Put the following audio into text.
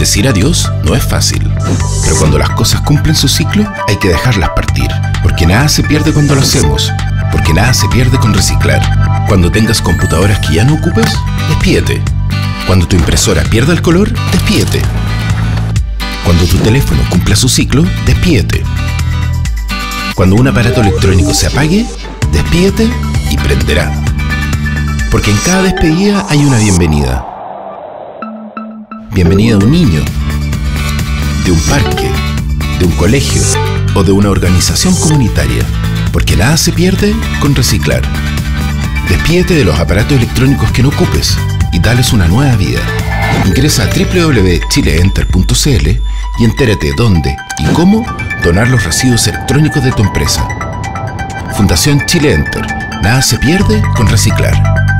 Decir adiós no es fácil, pero cuando las cosas cumplen su ciclo hay que dejarlas partir, porque nada se pierde cuando lo hacemos, porque nada se pierde con reciclar. Cuando tengas computadoras que ya no ocupes, despídete. Cuando tu impresora pierda el color, despídete. Cuando tu teléfono cumpla su ciclo, despídete. Cuando un aparato electrónico se apague, despídete y prenderá. Porque en cada despedida hay una bienvenida. Bienvenida de un niño, de un parque, de un colegio o de una organización comunitaria, porque nada se pierde con reciclar. Despídete de los aparatos electrónicos que no ocupes y dales una nueva vida. Ingresa a www.chileenter.cl y entérate dónde y cómo donar los residuos electrónicos de tu empresa. Fundación Chile Enter. Nada se pierde con reciclar.